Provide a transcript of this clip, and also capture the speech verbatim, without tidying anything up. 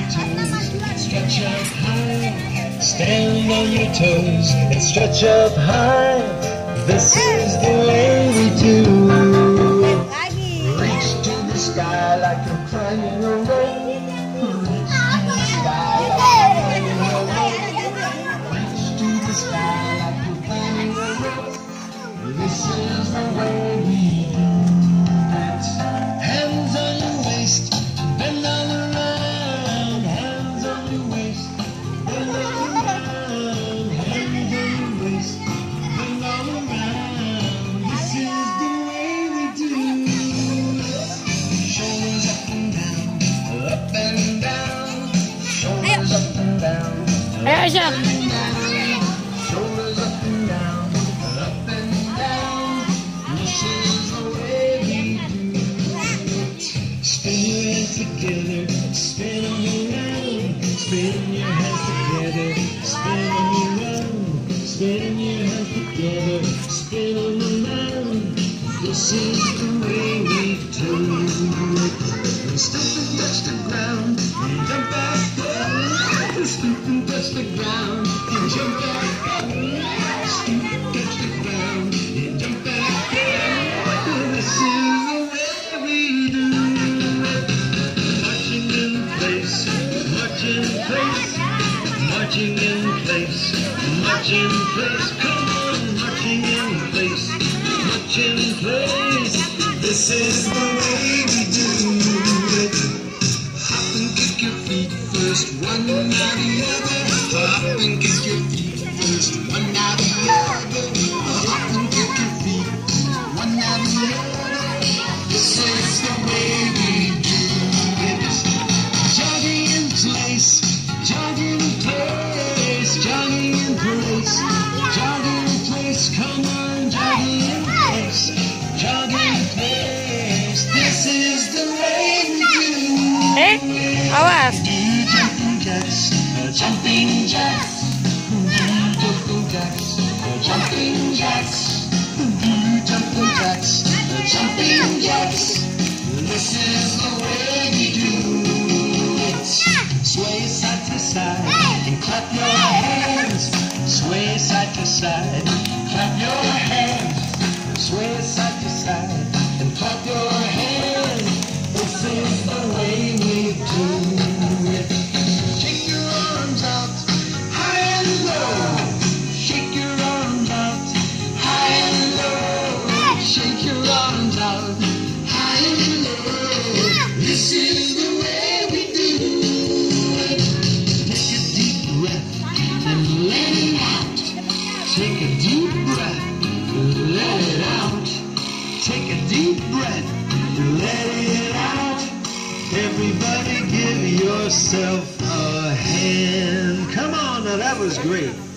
toes, stretch up high. Stand on your toes and stretch up high. This is the way we do it. Reach to the sky like you're climbing a rope. Reach to the sky like you're climbing a rope. Reach to the sky like you're climbing a rope. This is the way we do it. Hands on your waist, bend all around. Hands on your waist, bend all around. Hands on your waist, bend all around. This is the way we do it. Shoulders up and down, up and down. Shoulders up and down, up and down. Shoulders up and down, up and down. This is the way we do it. Spin your hands together, spin on around. Spin your hands together, spin on around. Spin your hands together, spin on around. This is the way we do it. Step and touch the ground, and jump back up. Step and touch the ground, and jump back up. Step and touch the ground, and jump back up. This is the way we do it. Marching in place, marching in place, marching in place, marching in place. Come on, marching in place, marching in place. This is the way we do it. Hop and kick your feet first, one now the other. Hop and kick your feet first, one now the other. Hop and kick your feet, one now the other. This is the way we do it. Jogging in place, jogging in place, jogging in place, jogging in place. Come on, jogging in place, jogging in place. This is the way we do Eh? it. Awas. Do jumping jacks, jumping jacks. Do jumping jacks, jumping jacks. Do jumping jacks, jumping jacks. This is the way we do it. Sway side to side and clap your hands. Sway side to side, clap your hands. Sway side to side and clap your hands. This is the way we do it. Shake your arms out, high and low. Shake your arms out, high and low. Shake your arms out, high and low. This is the way we do it. Take a deep breath and let it out. Take a deep breath and let it out. Take a deep breath and let it out. Everybody give yourself a hand. Come on, now that was great.